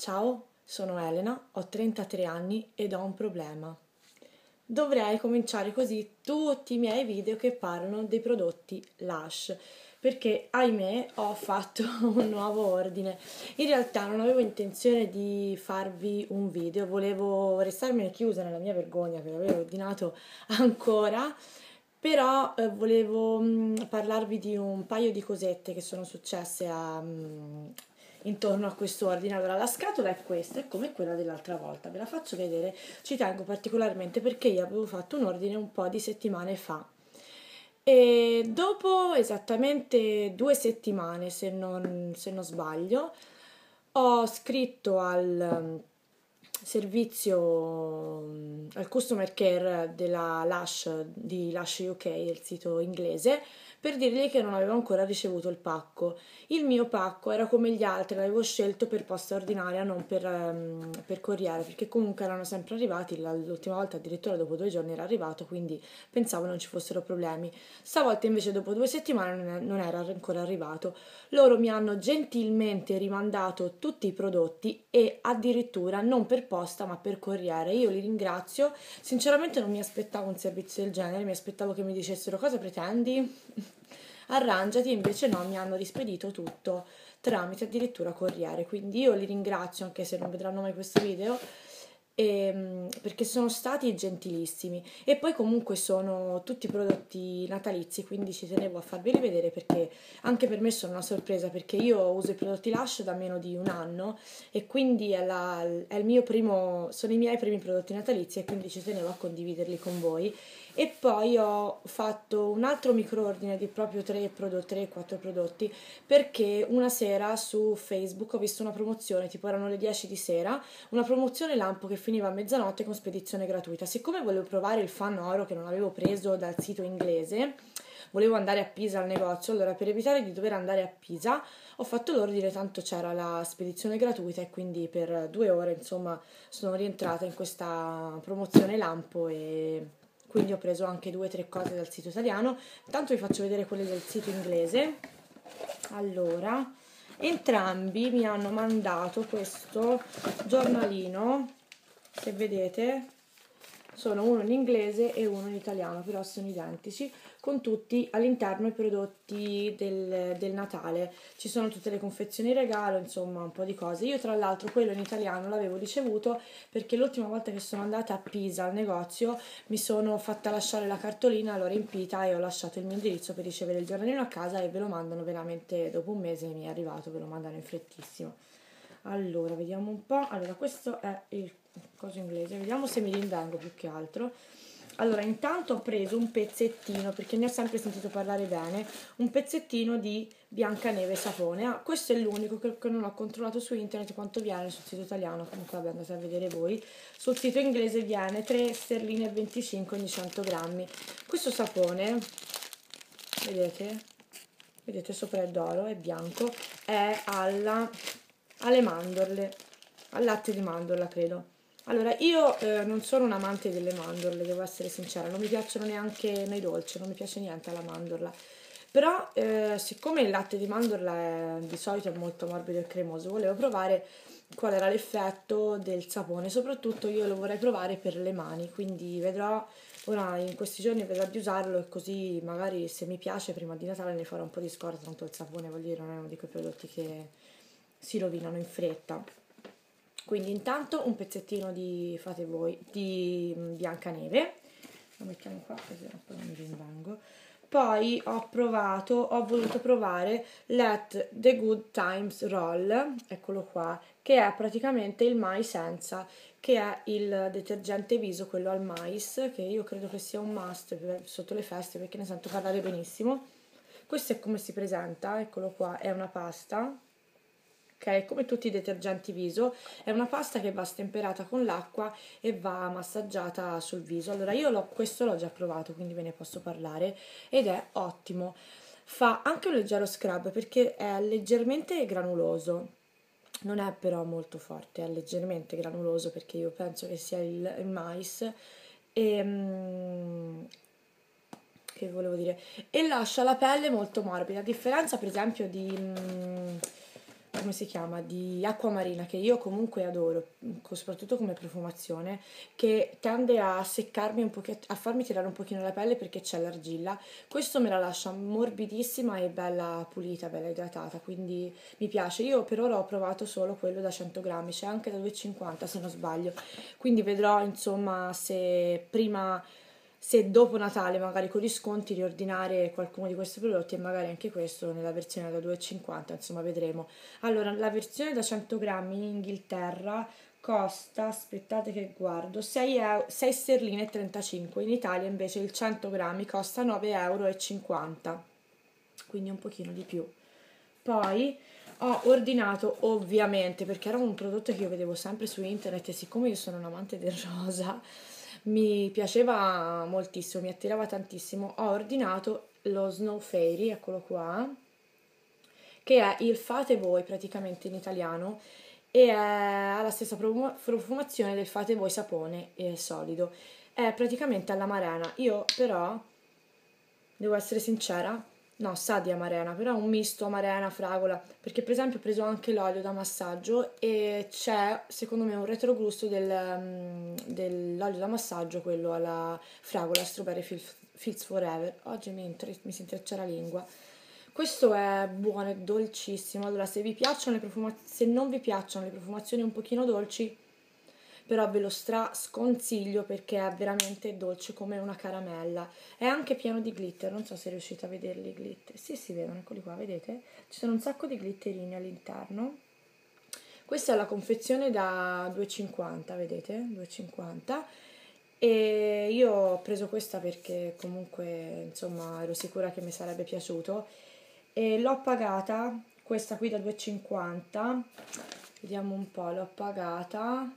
Ciao, sono Elena, ho 33 anni ed ho un problema. Dovrei cominciare così tutti i miei video che parlano dei prodotti Lush, perché ahimè ho fatto un nuovo ordine. In realtà non avevo intenzione di farvi un video, volevo restarmene chiusa nella mia vergogna per aver ordinato ancora, però volevo parlarvi di un paio di cosette che sono successe intorno a questo ordine. Allora, la scatola è questa, è come quella dell'altra volta, ve la faccio vedere. Ci tengo particolarmente perché io avevo fatto un ordine un po' di settimane fa e dopo esattamente 2 settimane, se non sbaglio, ho scritto al servizio, al customer care della Lush, di Lush UK, il sito inglese, per dirgli che non avevo ancora ricevuto il pacco. Il mio pacco era come gli altri, l'avevo scelto per posta ordinaria, non per corriere, perché comunque erano sempre arrivati. L'ultima volta addirittura dopo 2 giorni era arrivato, quindi pensavo non ci fossero problemi. Stavolta invece dopo 2 settimane non era ancora arrivato. Loro mi hanno gentilmente rimandato tutti i prodotti e addirittura non per posta ma per corriere. Io li ringrazio, sinceramente non mi aspettavo un servizio del genere, mi aspettavo che mi dicessero cosa pretendi? Arrangiati, invece no, mi hanno rispedito tutto tramite addirittura corriere, quindi io li ringrazio anche se non vedranno mai questo video, perché sono stati gentilissimi. E poi comunque sono tutti prodotti natalizi, quindi ci tenevo a farveli vedere perché anche per me sono una sorpresa, perché io uso i prodotti Lush da meno di un anno e quindi è il mio primo, sono i miei primi prodotti natalizi e quindi ci tenevo a condividerli con voi. E poi ho fatto un altro microordine di proprio 3-4 prodotti, perché una sera su Facebook ho visto una promozione, tipo erano le 10 di sera, una promozione lampo che finiva a mezzanotte con spedizione gratuita. Siccome volevo provare il fan oro che non avevo preso dal sito inglese, volevo andare a Pisa al negozio, allora per evitare di dover andare a Pisa ho fatto l'ordine, tanto c'era la spedizione gratuita e quindi per 2 ore insomma sono rientrata in questa promozione lampo e quindi ho preso anche 2 o 3 cose dal sito italiano. Tanto vi faccio vedere quelle del sito inglese. Allora, entrambi mi hanno mandato questo giornalino, se vedete sono uno in inglese e uno in italiano, però sono identici, con tutti all'interno i prodotti del Natale. Ci sono tutte le confezioni regalo, insomma un po' di cose. Io tra l'altro quello in italiano l'avevo ricevuto perché l'ultima volta che sono andata a Pisa al negozio mi sono fatta lasciare la cartolina, l'ho riempita e ho lasciato il mio indirizzo per ricevere il giornalino a casa e ve lo mandano veramente dopo un mese, mi è arrivato, ve lo mandano in frettissimo. Allora, vediamo un po'. Allora, questo è il coso inglese. Vediamo se mi rinvengo più che altro. Allora, intanto ho preso un pezzettino, perché ne ho sempre sentito parlare bene, un pezzettino di Biancaneve sapone. Ah, questo è l'unico che non ho controllato su internet quanto viene sul sito italiano, comunque vabbè, andate a vedere voi. Sul sito inglese viene 3 sterline e 25 ogni 100 grammi. Questo sapone, vedete? Vedete sopra è d'oro, è bianco, è alle mandorle, al latte di mandorla credo. Allora, io non sono un amante delle mandorle, devo essere sincera, non mi piacciono neanche nei dolci, non mi piace niente la mandorla. Però, siccome il latte di mandorla di solito è molto morbido e cremoso, volevo provare qual era l'effetto del sapone. Soprattutto io lo vorrei provare per le mani, quindi vedrò, ora in questi giorni vedrò di usarlo e così magari se mi piace prima di Natale ne farò un po' di scorta, tanto il sapone, voglio dire, non è uno di quei prodotti che si rovinano in fretta. Quindi intanto un pezzettino di, fate voi, di Biancaneve, lo mettiamo qua così poi non mi rinvengo. Poi ho voluto provare Let the Good Times Roll, eccolo qua, che è praticamente il mais senza, che è il detergente viso, quello al mais, che io credo che sia un must sotto le feste perché ne sento parlare benissimo. Questo è come si presenta, eccolo qua, è una pasta, ok, come tutti i detergenti viso, è una pasta che va stemperata con l'acqua e va massaggiata sul viso. Allora questo l'ho già provato, quindi ve ne posso parlare ed è ottimo. Fa anche un leggero scrub perché è leggermente granuloso, non è però molto forte, è leggermente granuloso perché io penso che sia il mais e che volevo dire, e lascia la pelle molto morbida, a differenza per esempio come si chiama, di acquamarina, che io comunque adoro, soprattutto come profumazione, che tende a seccarmi un pochettino, a farmi tirare un pochino la pelle perché c'è l'argilla. Questo me la lascia morbidissima e bella pulita, bella idratata, quindi mi piace. Io per ora ho provato solo quello da 100 grammi, c'è anche da 2,50 se non sbaglio, quindi vedrò insomma se dopo Natale, magari con gli sconti, riordinare qualcuno di questi prodotti e magari anche questo nella versione da 2,50, insomma vedremo. Allora, la versione da 100 grammi in Inghilterra costa, aspettate che guardo, 6 sterline e 35, in Italia invece il 100 grammi costa 9,50 euro, quindi un pochino di più. Poi ho ordinato, ovviamente, perché era un prodotto che io vedevo sempre su internet e siccome io sono un amante del rosa, mi piaceva moltissimo, mi attirava tantissimo, ho ordinato lo Snow Fairy, eccolo qua, che è il fate voi praticamente in italiano e ha la stessa profumazione del fate voi sapone solido. È praticamente all'amarena. Io però, devo essere sincera, no, sa di amarena, però è un misto amarena, fragola, perché per esempio ho preso anche l'olio da massaggio e c'è secondo me un retrogusto dell'olio da massaggio, quello alla fragola, Strawberry Fields Forever. Oggi mi si intreccia la lingua. Questo è buono, è dolcissimo. Allora, se non vi piacciono le profumazioni un pochino dolci, però ve lo sconsiglio perché è veramente dolce come una caramella. È anche pieno di glitter, non so se riuscite a vederli i glitter. Sì, si vedono, eccoli qua, vedete? Ci sono un sacco di glitterini all'interno. Questa è la confezione da 2,50, vedete? 2,50. E io ho preso questa perché comunque, insomma, ero sicura che mi sarebbe piaciuto e l'ho pagata, questa qui da 2,50, vediamo un po', l'ho pagata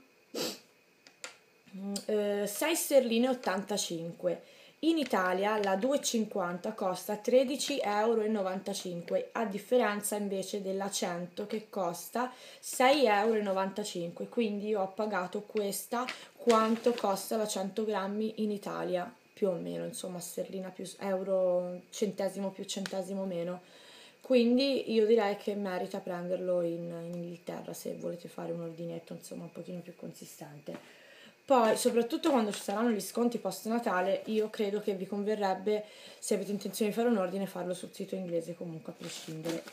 6 sterline 85. In Italia la 2,50 costa 13,95 euro, a differenza invece della 100 che costa 6,95 euro. Quindi io ho pagato questa quanto costa la 100 grammi in Italia, più o meno, insomma, sterlina più euro, centesimo più centesimo meno. Quindi io direi che merita prenderlo in Inghilterra se volete fare un ordinetto, insomma, un pochino più consistente. Poi, soprattutto quando ci saranno gli sconti post Natale, io credo che vi converrebbe, se avete intenzione di fare un ordine, farlo sul sito inglese comunque a prescindere.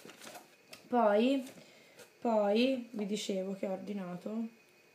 Poi vi dicevo che ho ordinato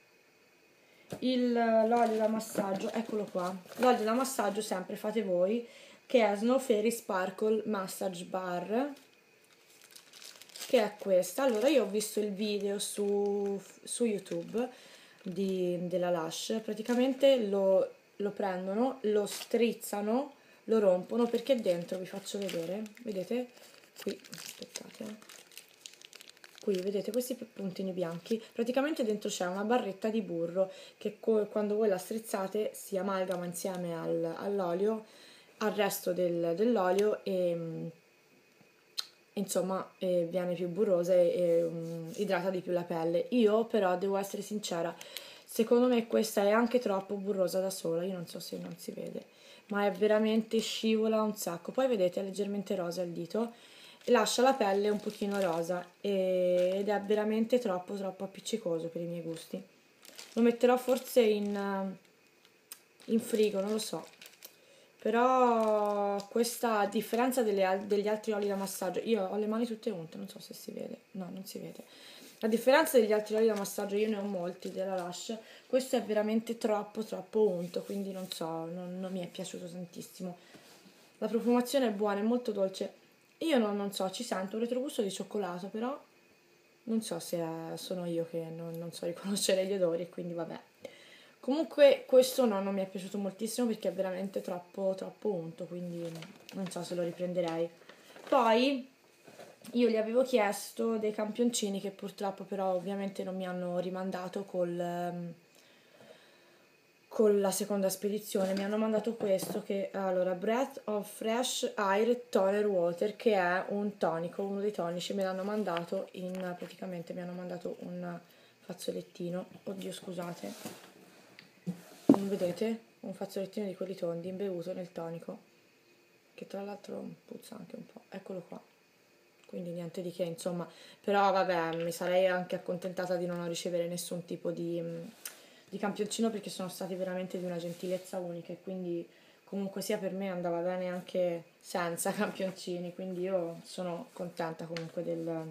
l'olio da massaggio, eccolo qua, l'olio da massaggio sempre fate voi, che è Snow Fairy Sparkle Massage Bar, che è questa. Allora io ho visto il video su YouTube della Lush, praticamente lo prendono, lo strizzano, lo rompono perché dentro, vi faccio vedere, vedete? Qui, aspettate. Qui vedete questi puntini bianchi, praticamente dentro c'è una barretta di burro che quando voi la strizzate si amalgama insieme all'olio, al resto dell'olio e insomma viene più burrosa e idrata di più la pelle. Io però devo essere sincera, secondo me questa è anche troppo burrosa da sola, io non so se non si vede, ma è veramente scivola un sacco. Poi vedete è leggermente rosa il dito e lascia la pelle un pochino rosa ed è veramente troppo appiccicoso per i miei gusti. Lo metterò forse in frigo, non lo so. Però questa, a differenza degli altri oli da massaggio, io ho le mani tutte unte, non so se si vede, no, non si vede. A differenza degli altri oli da massaggio, io ne ho molti della Lush, questo è veramente troppo unto, quindi non so, non mi è piaciuto tantissimo. La profumazione è buona, è molto dolce. Io non so, ci sento un retrogusto di cioccolato, però non so se sono io che non so riconoscere gli odori, quindi vabbè. Comunque questo no, non mi è piaciuto moltissimo perché è veramente troppo unto, quindi non so se lo riprenderei. Poi io gli avevo chiesto dei campioncini che purtroppo però ovviamente non mi hanno rimandato con la seconda spedizione. Mi hanno mandato questo che allora Breath of Fresh Air Toner Water, che è un tonico, uno dei tonici. Me l'hanno mandato praticamente mi hanno mandato un fazzolettino, oddio scusate, non vedete? Un fazzolettino di quelli tondi imbevuto nel tonico, che tra l'altro puzza anche un po', eccolo qua, quindi niente di che, insomma. Però vabbè, mi sarei anche accontentata di non ricevere nessun tipo di campioncino, perché sono stati veramente di una gentilezza unica, e quindi comunque sia per me andava bene anche senza campioncini, quindi io sono contenta comunque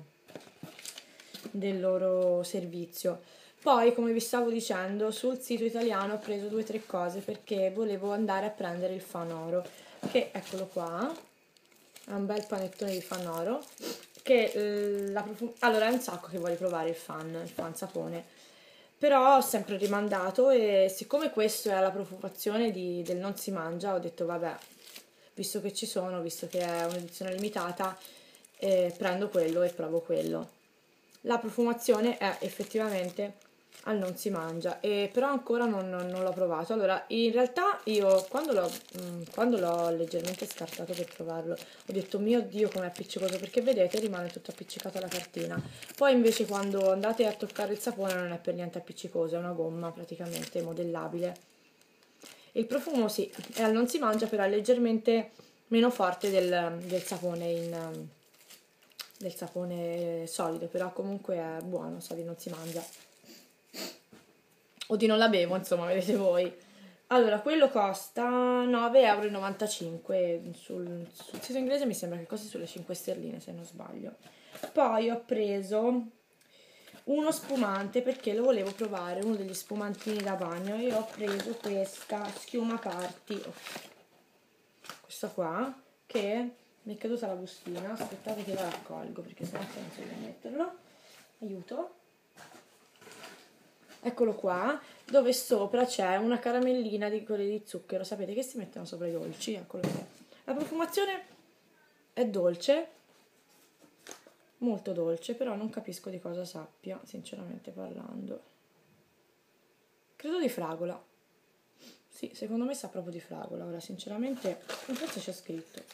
del loro servizio. Poi, come vi stavo dicendo, sul sito italiano ho preso 2 o 3 cose perché volevo andare a prendere il fanoro, che eccolo qua, è un bel panettone di fanoro, che allora è un sacco che voglio provare il fan sapone, però ho sempre rimandato, e siccome questo è la profumazione del non si mangia, ho detto vabbè, visto che ci sono, visto che è un'edizione limitata, prendo quello e provo quello. La profumazione è effettivamente al non si mangia, però ancora non l'ho provato. Allora, in realtà io quando l'ho leggermente scartato per provarlo, ho detto mio Dio com'è appiccicoso, perché vedete rimane tutto appiccicato alla cartina. Poi invece quando andate a toccare il sapone non è per niente appiccicoso, è una gomma praticamente modellabile. Il profumo sì, è al non si mangia, però è leggermente meno forte del sapone solido, però comunque è buono, sa di non si mangia. O di non la bevo, insomma, vedete voi. Allora, quello costa 9,95 euro. Sul sito inglese mi sembra che costi sulle 5 sterline, se non sbaglio. Poi ho preso uno spumante perché lo volevo provare, uno degli spumantini da bagno, e ho preso questa schiuma party, questa qua, che mi è caduta la bustina. Aspettate che la raccolgo perché sennò non so dove metterlo. Aiuto. Eccolo qua, dove sopra c'è una caramellina di quelle di zucchero, sapete che si mettono sopra i dolci, eccolo qua. La profumazione è dolce, molto dolce, però non capisco di cosa sappia, sinceramente parlando. Credo di fragola. Sì, secondo me sa proprio di fragola. Ora, sinceramente, non so se c'è scritto.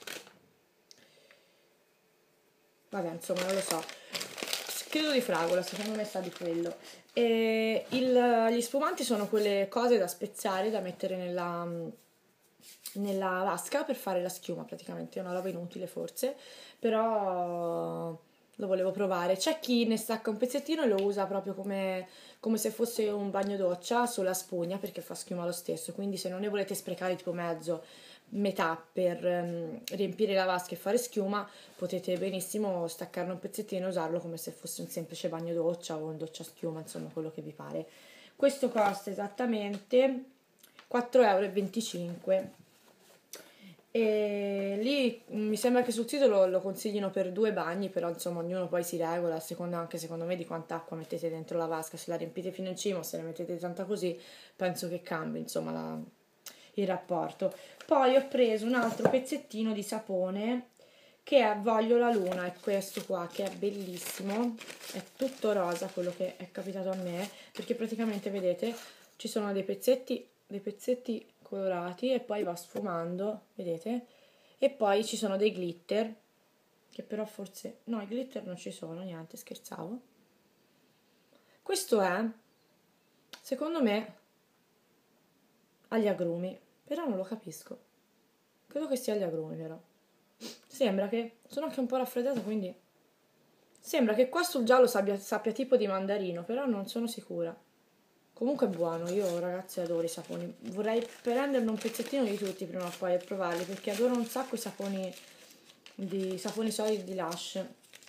Vabbè, insomma, non lo so. Credo di fragola, secondo me sa di quello. Gli spumanti sono quelle cose da spezzare, da mettere nella vasca per fare la schiuma, praticamente. È una roba inutile forse, però lo volevo provare. C'è chi ne stacca un pezzettino e lo usa proprio come se fosse un bagno doccia sulla spugna, perché fa schiuma lo stesso. Quindi se non ne volete sprecare tipo metà per riempire la vasca e fare schiuma, potete benissimo staccarne un pezzettino e usarlo come se fosse un semplice bagno doccia o un doccia schiuma, insomma quello che vi pare. Questo costa esattamente 4,25 euro. E lì mi sembra che sul sito lo consiglino per 2 bagni, però insomma ognuno poi si regola a seconda, anche secondo me, di quanta acqua mettete dentro la vasca. Se la riempite fino in cima o se ne mettete tanta così, penso che cambi insomma il rapporto. Poi ho preso un altro pezzettino di sapone che è Voglio la Luna, è questo qua che è bellissimo, è tutto rosa quello che è capitato a me, perché praticamente vedete ci sono dei pezzetti colorati e poi va sfumando, vedete? E poi ci sono dei glitter, che però forse, no, i glitter non ci sono, niente, scherzavo. Questo è, secondo me, agli agrumi, però non lo capisco. Credo che sia agli agrumi, però. Sembra che, sono anche un po' raffreddata, quindi sembra che qua sul giallo sappia tipo di mandarino, però non sono sicura. Comunque è buono, io ragazzi adoro i saponi. Vorrei prenderne un pezzettino di tutti prima o poi e provarli, perché adoro un sacco i saponi solidi di Lush.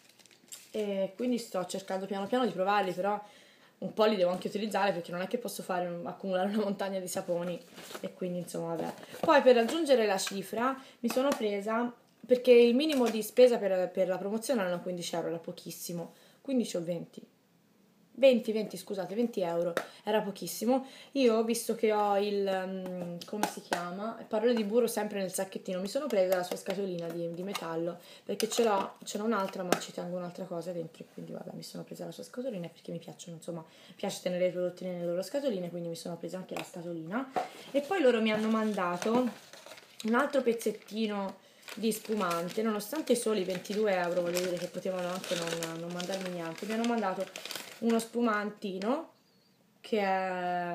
E quindi sto cercando piano piano di provarli, però un po' li devo anche utilizzare, perché non è che posso accumulare una montagna di saponi, e quindi insomma vabbè. Poi per raggiungere la cifra mi sono presa, perché il minimo di spesa per la promozione erano 15 euro, era pochissimo, 15 o 20. 20, scusate, 20 euro, era pochissimo. Io, visto che ho come si chiama? Parole di burro sempre nel sacchettino, mi sono presa la sua scatolina di metallo, perché ce n'ho un'altra, ma ci tengo un'altra cosa dentro, e quindi vabbè, mi sono presa la sua scatolina perché mi piacciono, insomma, mi piace tenere i prodotti nelle loro scatoline, quindi mi sono presa anche la scatolina. E poi loro mi hanno mandato un altro pezzettino di spumante, nonostante soli 22 euro, voglio dire che potevano anche non mandarmi niente. Mi hanno mandato uno spumantino che è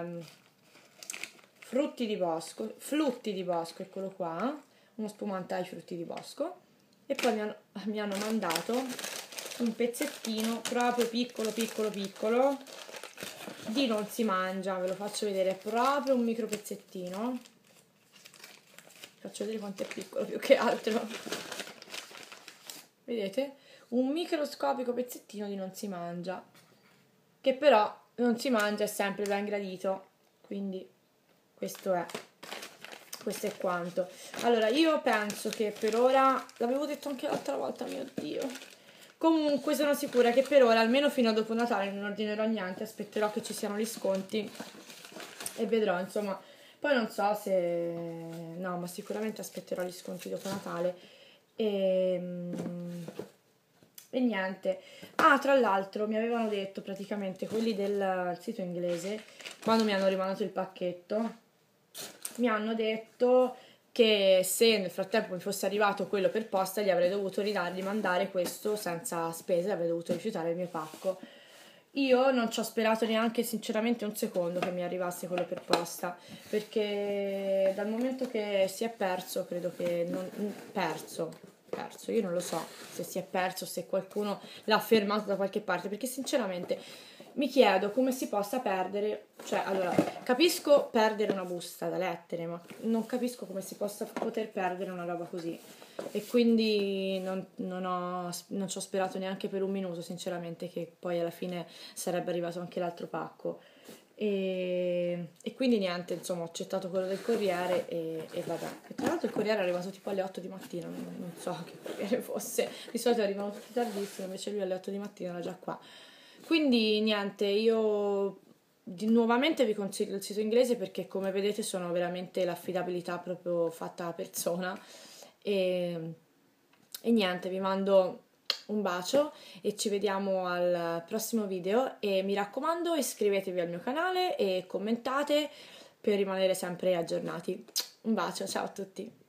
flutti di bosco, eccolo qua, uno spumante ai frutti di bosco. E poi mi hanno mandato un pezzettino proprio piccolo piccolo piccolo di non si mangia, ve lo faccio vedere, proprio un micro pezzettino, faccio vedere quanto è piccolo più che altro, vedete? Un microscopico pezzettino di non si mangia, che però non si mangia è sempre ben gradito, quindi questo è quanto. Allora io penso che per ora, l'avevo detto anche l'altra volta, mio Dio, comunque sono sicura che per ora, almeno fino a dopo Natale, non ordinerò niente, aspetterò che ci siano gli sconti e vedrò, insomma. Poi non so se... no, ma sicuramente aspetterò gli sconti dopo Natale e niente. Ah, tra l'altro mi avevano detto praticamente quelli del sito inglese, quando mi hanno rimandato il pacchetto, mi hanno detto che se nel frattempo mi fosse arrivato quello per posta gli avrei dovuto rimandare questo senza spese, avrei dovuto rifiutare il mio pacco. Io non ci ho sperato neanche sinceramente un secondo che mi arrivasse quello per posta, perché dal momento che si è perso, credo che non perso, io non lo so se si è perso, se qualcuno l'ha fermato da qualche parte, perché sinceramente mi chiedo come si possa perdere, cioè allora capisco perdere una busta da lettere, ma non capisco come si possa poter perdere una roba così. E quindi non ci ho sperato neanche per un minuto, sinceramente, che poi alla fine sarebbe arrivato anche l'altro pacco. E quindi niente, insomma, ho accettato quello del corriere e vabbè. E tra l'altro il corriere è arrivato tipo alle 8 di mattina, non so che corriere fosse. Di solito arrivano tutti tardissimo, invece lui alle 8 di mattina era già qua. Quindi niente, io nuovamente vi consiglio il sito inglese perché come vedete sono veramente l'affidabilità proprio fatta a persona e, e niente, vi mando un bacio e ci vediamo al prossimo video e mi raccomando iscrivetevi al mio canale e commentate per rimanere sempre aggiornati. Un bacio, ciao a tutti!